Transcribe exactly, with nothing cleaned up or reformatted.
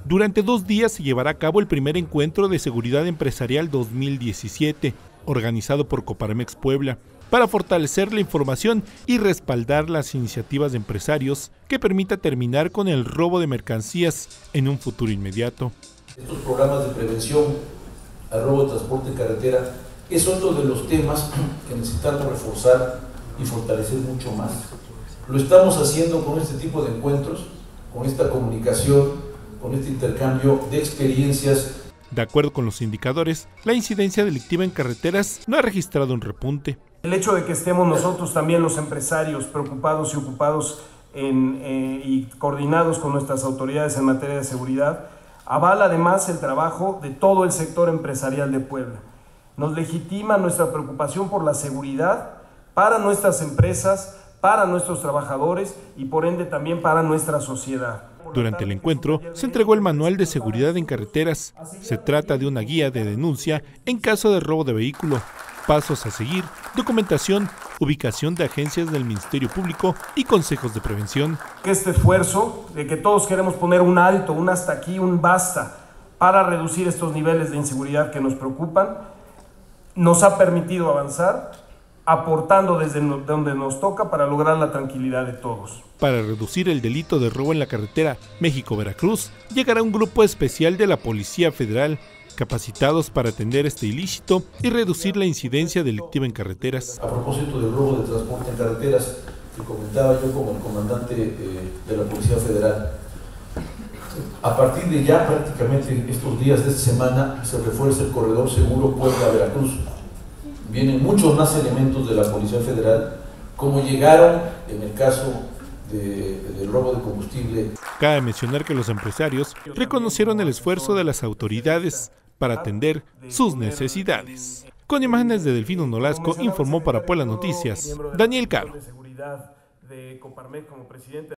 Durante dos días se llevará a cabo el primer encuentro de seguridad empresarial dos mil diecisiete, organizado por Coparmex Puebla, para fortalecer la información y respaldar las iniciativas de empresarios que permita terminar con el robo de mercancías en un futuro inmediato. Estos programas de prevención al robo de transporte en carretera es otro de los temas que necesitamos reforzar y fortalecer mucho más. Lo estamos haciendo con este tipo de encuentros, con esta comunicación, con este intercambio de experiencias. De acuerdo con los indicadores, la incidencia delictiva en carreteras no ha registrado un repunte. El hecho de que estemos nosotros también los empresarios preocupados y ocupados en, eh, y coordinados con nuestras autoridades en materia de seguridad, avala además el trabajo de todo el sector empresarial de Puebla. Nos legitima nuestra preocupación por la seguridad para nuestras empresas, para nuestros trabajadores y por ende también para nuestra sociedad. Durante el encuentro se entregó el Manual de Seguridad en Carreteras. Se trata de una guía de denuncia en caso de robo de vehículo, pasos a seguir, documentación, ubicación de agencias del Ministerio Público y consejos de prevención. Este esfuerzo de que todos queremos poner un alto, un hasta aquí, un basta para reducir estos niveles de inseguridad que nos preocupan, nos ha permitido avanzar, aportando desde donde nos toca para lograr la tranquilidad de todos. Para reducir el delito de robo en la carretera México-Veracruz, llegará un grupo especial de la Policía Federal, capacitados para atender este ilícito y reducir la incidencia delictiva en carreteras. A propósito del robo de transporte en carreteras, que comentaba yo como el comandante eh, de la Policía Federal, a partir de ya prácticamente estos días de esta semana se refuerza el corredor seguro Puebla-Veracruz. Vienen muchos más elementos de la Policía Federal, como llegaron en el caso de, del robo de combustible. Cabe mencionar que los empresarios reconocieron el esfuerzo de las autoridades para atender sus necesidades. Con imágenes de Delfino Nolasco, informó para Puebla Noticias, Daniel Caro.